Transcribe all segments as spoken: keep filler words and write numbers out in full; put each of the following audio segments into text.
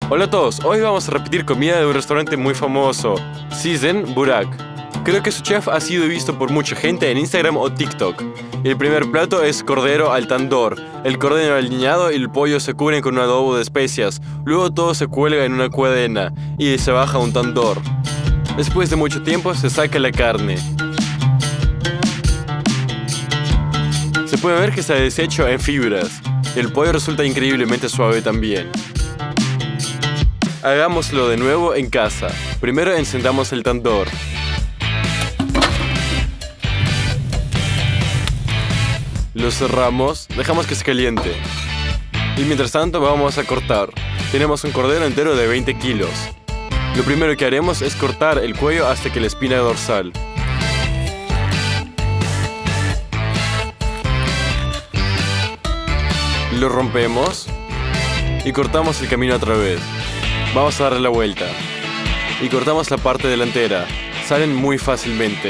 Hola a todos, hoy vamos a repetir comida de un restaurante muy famoso, Season Burak. Creo que su chef ha sido visto por mucha gente en Instagram o TikTok. El primer plato es cordero al tandoor. El cordero aliñado y el pollo se cubren con un adobo de especias. Luego todo se cuelga en una cadena y se baja a un tandoor. Después de mucho tiempo se saca la carne. Se puede ver que se ha deshecho en fibras. El pollo resulta increíblemente suave también. Hagámoslo de nuevo en casa. Primero encendamos el tandoor. Lo cerramos, dejamos que se caliente. Y mientras tanto vamos a cortar. Tenemos un cordero entero de veinte kilos. Lo primero que haremos es cortar el cuello hasta que la espina dorsal. Lo rompemos y cortamos el camino otra vez. Vamos a darle la vuelta y cortamos la parte delantera. Salen muy fácilmente.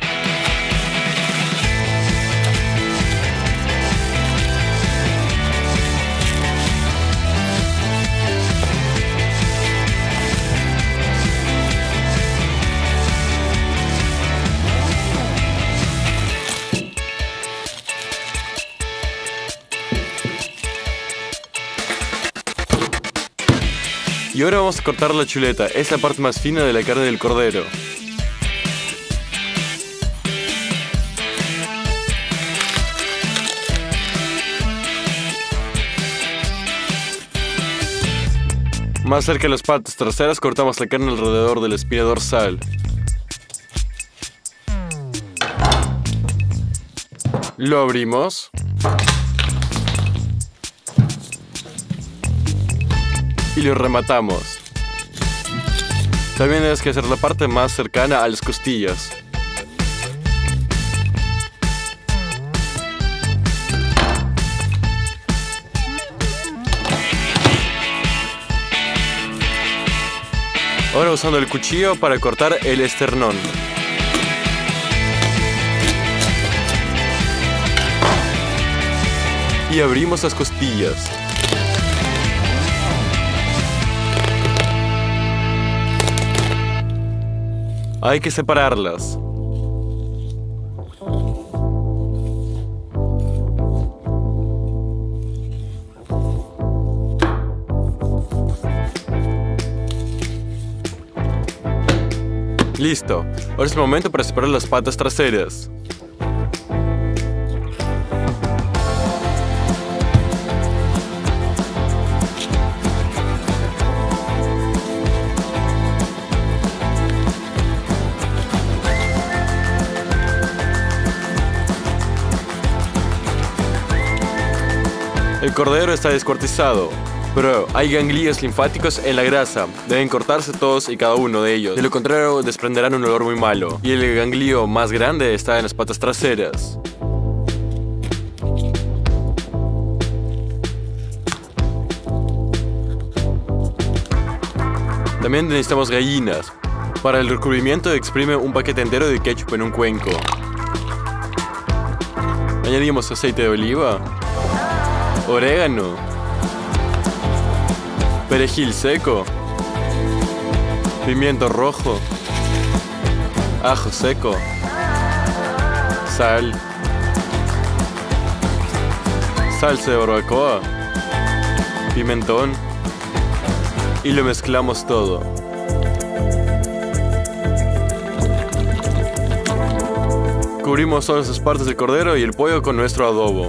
Y ahora vamos a cortar la chuleta, es la parte más fina de la carne del cordero. Más cerca de las patas traseras cortamos la carne alrededor de la espina dorsal. Lo abrimos. Y lo rematamos. También tienes que hacer la parte más cercana a las costillas. Ahora usando el cuchillo para cortar el esternón. Y abrimos las costillas. Hay que separarlas. Listo. Ahora es el momento para separar las patas traseras. El cordero está descuartizado, pero hay ganglios linfáticos en la grasa. Deben cortarse todos y cada uno de ellos. De lo contrario, desprenderán un olor muy malo. Y el ganglio más grande está en las patas traseras. También necesitamos gallinas. Para el recubrimiento exprime un paquete entero de ketchup en un cuenco. Añadimos aceite de oliva, orégano, perejil seco, pimiento rojo, ajo seco, sal, salsa de barbacoa, pimentón y lo mezclamos todo. Cubrimos todas las partes del cordero y el pollo con nuestro adobo.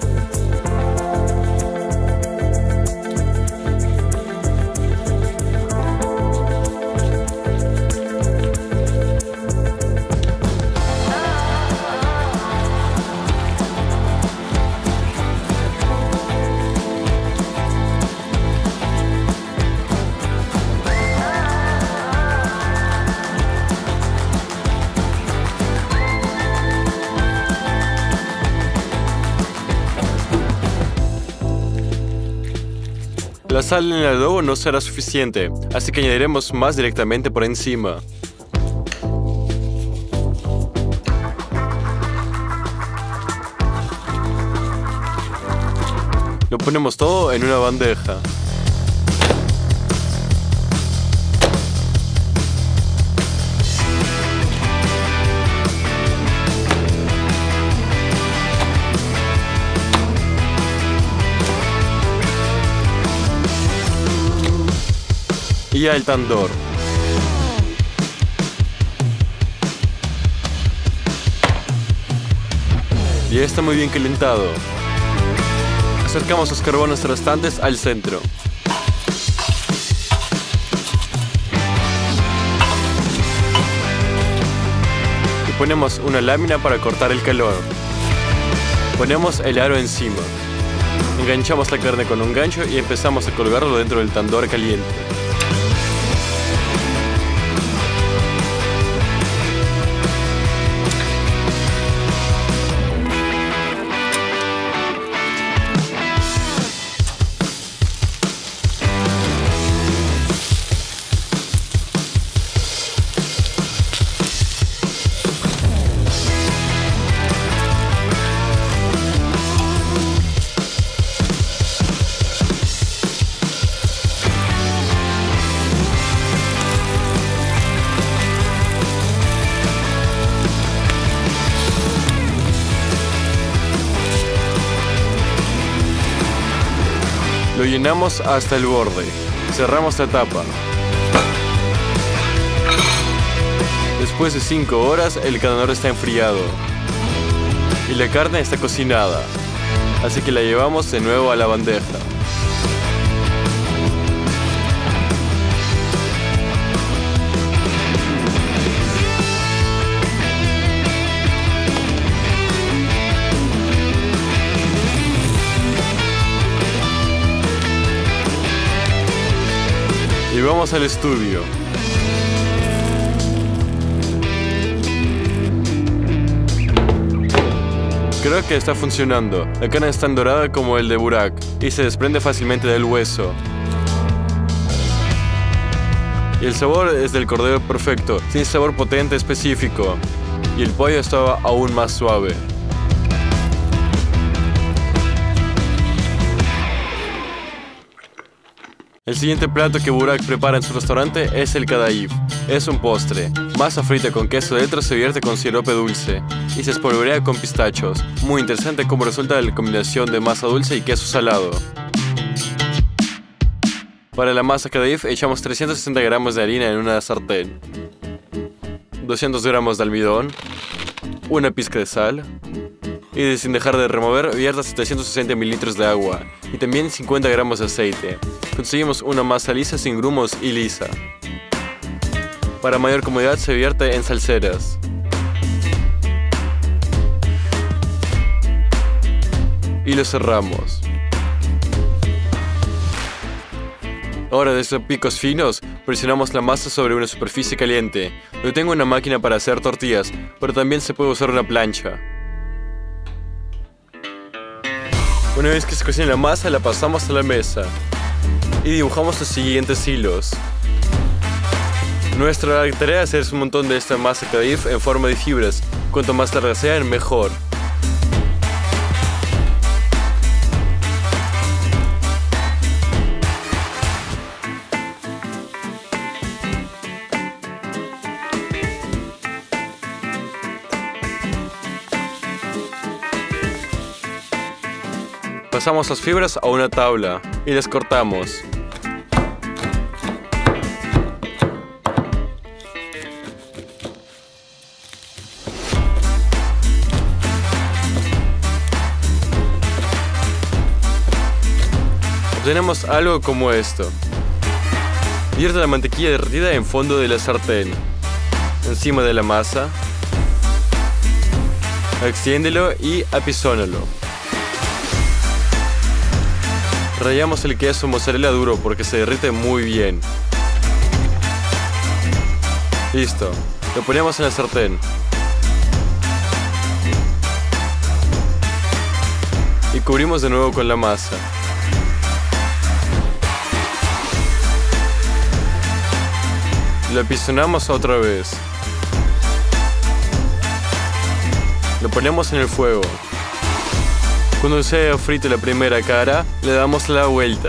La sal en el adobo no será suficiente, así que añadiremos más directamente por encima. Lo ponemos todo en una bandeja. y al tandor. Ya está muy bien calentado. Acercamos los carbones restantes al centro. Y ponemos una lámina para cortar el calor. Ponemos el aro encima. Enganchamos la carne con un gancho y empezamos a colgarlo dentro del tandor caliente. Lo llenamos hasta el borde. Cerramos la tapa. Después de cinco horas, el tandor está enfriado. Y la carne está cocinada. Así que la llevamos de nuevo a la bandeja. Y vamos al estudio. Creo que está funcionando. La carne es tan dorada como el de Burak y se desprende fácilmente del hueso. Y el sabor es del cordero perfecto, sin sabor potente específico. Y el pollo estaba aún más suave. El siguiente plato que Burak prepara en su restaurante es el kadayif. Es un postre. Masa frita con queso dentro se vierte con sirope dulce y se espolvorea con pistachos. Muy interesante cómo resulta la combinación de masa dulce y queso salado. Para la masa kadayif echamos trescientos sesenta gramos de harina en una sartén, doscientos gramos de almidón, una pizca de sal y, sin dejar de remover, vierta setecientos sesenta mililitros de agua y también cincuenta gramos de aceite. Conseguimos una masa lisa sin grumos y lisa. Para mayor comodidad se vierte en salseras. Y lo cerramos. Ahora, desde picos finos, presionamos la masa sobre una superficie caliente. Yo tengo una máquina para hacer tortillas, pero también se puede usar una plancha. Una vez que se cocina la masa, la pasamos a la mesa y dibujamos los siguientes hilos. Nuestra tarea es hacer un montón de esta masa kadayif en forma de fibras. Cuanto más largas sean, mejor. Pasamos las fibras a una tabla y las cortamos. Obtenemos algo como esto. Vierte la mantequilla derretida en fondo de la sartén, encima de la masa. Extiéndelo y apisónalo. Rallamos el queso mozzarella duro porque se derrite muy bien. Listo. Lo ponemos en la sartén. Y cubrimos de nuevo con la masa. Lo apisonamos otra vez. Lo ponemos en el fuego. Cuando se haya frito la primera cara, le damos la vuelta.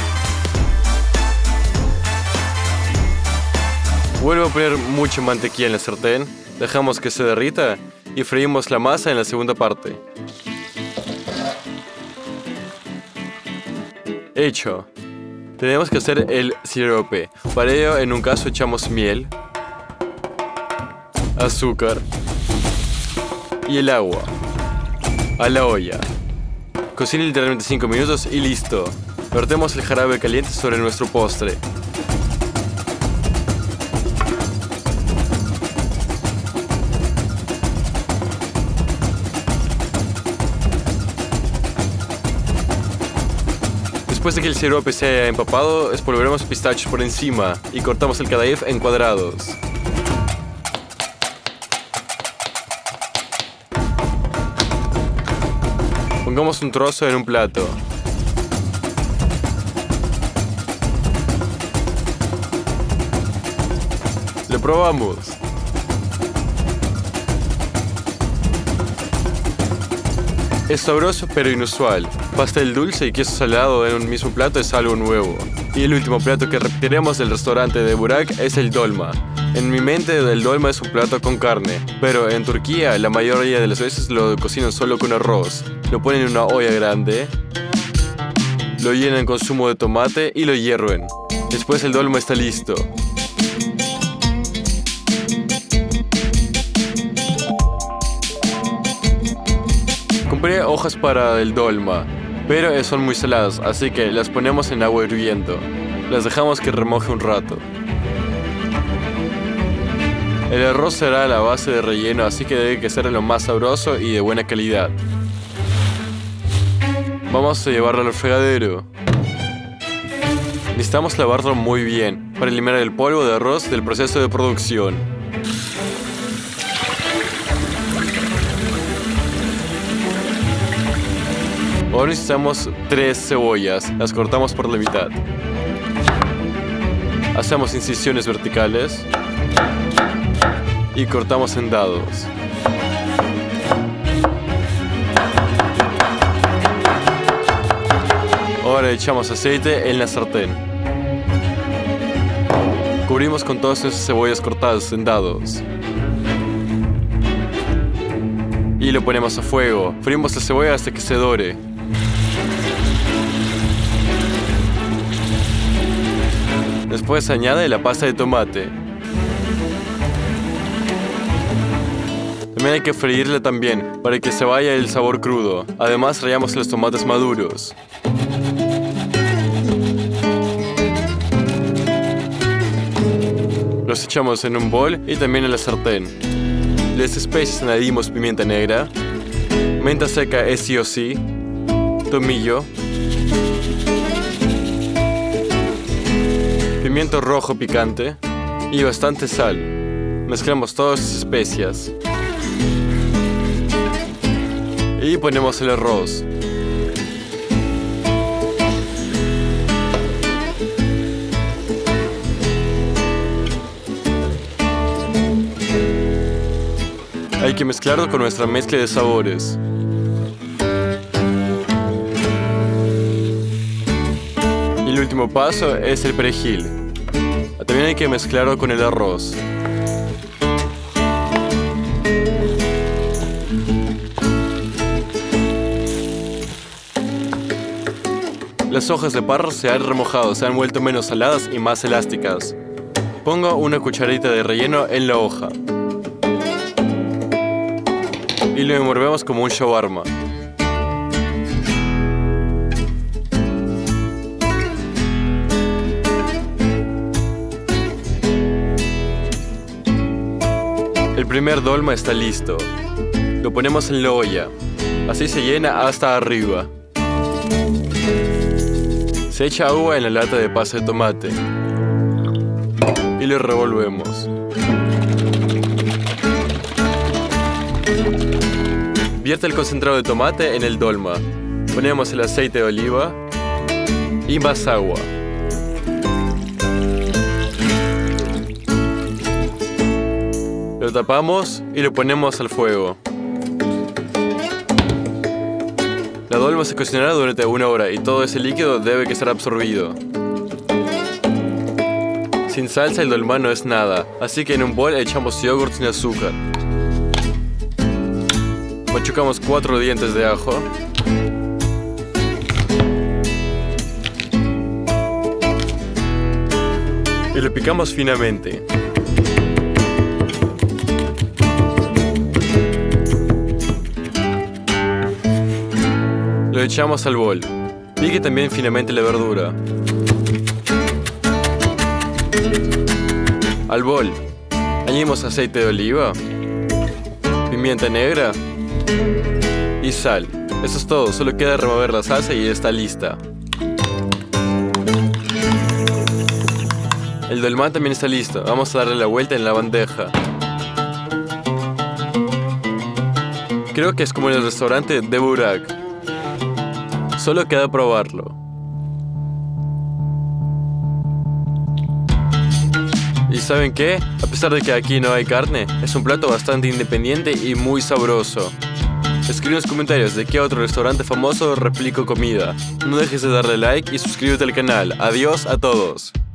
Vuelvo a poner mucha mantequilla en la sartén, dejamos que se derrita y freímos la masa en la segunda parte. Hecho. Tenemos que hacer el sirope. Para ello, en un caso echamos miel, azúcar y el agua a la olla. Cocina literalmente cinco minutos y listo. Vertemos el jarabe caliente sobre nuestro postre. Después de que el sirope se haya empapado, espolvoreamos pistachos por encima y cortamos el kadaif en cuadrados. Pongamos un trozo en un plato. Lo probamos. Es sabroso pero inusual. Pastel dulce y queso salado en un mismo plato es algo nuevo. Y el último plato que repetiremos del restaurante de Burak es el dolma. En mi mente el dolma es un plato con carne, pero en Turquía la mayoría de las veces lo cocinan solo con arroz. Lo ponen en una olla grande, lo llenan con zumo de tomate y lo hierven. Después el dolma está listo. Compré hojas para el dolma, pero son muy saladas, así que las ponemos en agua hirviendo. Las dejamos que remoje un rato. El arroz será la base de relleno, así que debe que ser lo más sabroso y de buena calidad. Vamos a llevarlo al fregadero. Necesitamos lavarlo muy bien para eliminar el polvo de arroz del proceso de producción. Ahora necesitamos tres cebollas, las cortamos por la mitad. Hacemos incisiones verticales y cortamos en dados. Ahora echamos aceite en la sartén. Cubrimos con todas nuestras cebollas cortadas en dados. Y lo ponemos a fuego. Frimos la cebolla hasta que se dore. Después se añade la pasta de tomate. También hay que freírla también, para que se vaya el sabor crudo. Además rallamos los tomates maduros. Los echamos en un bol y también en la sartén. Las especias añadimos pimienta negra, menta seca es sí o sí, tomillo, pimiento rojo picante y bastante sal. Mezclamos todas las especias. Y ponemos el arroz. Hay que mezclarlo con nuestra mezcla de sabores. Y el último paso es el perejil. También hay que mezclarlo con el arroz. Las hojas de parra se han remojado, se han vuelto menos saladas y más elásticas. Pongo una cucharadita de relleno en la hoja. Y lo envolvemos como un shawarma. El primer dolma está listo. Lo ponemos en la olla. Así se llena hasta arriba. Se echa agua en la lata de pasta de tomate. Y lo revolvemos. Vierte el concentrado de tomate en el dolma. Ponemos el aceite de oliva y más agua. Lo tapamos y lo ponemos al fuego. La dolma se cocinará durante una hora y todo ese líquido debe que ser absorbido. Sin salsa el dolma no es nada, así que en un bol echamos yogurt sin azúcar. Machucamos cuatro dientes de ajo. y lo picamos finamente. Lo echamos al bol. Pique también finamente la verdura. Al bol añadimos aceite de oliva, pimienta negra y sal. Eso es todo, solo queda remover la salsa y está lista. El dolmán también está listo. Vamos a darle la vuelta en la bandeja. Creo que es como en el restaurante de Burak. Solo queda probarlo. ¿Y saben qué? A pesar de que aquí no hay carne, es un plato bastante independiente y muy sabroso. Escribe en los comentarios de qué otro restaurante famoso replico comida. No dejes de darle like y suscríbete al canal. Adiós a todos.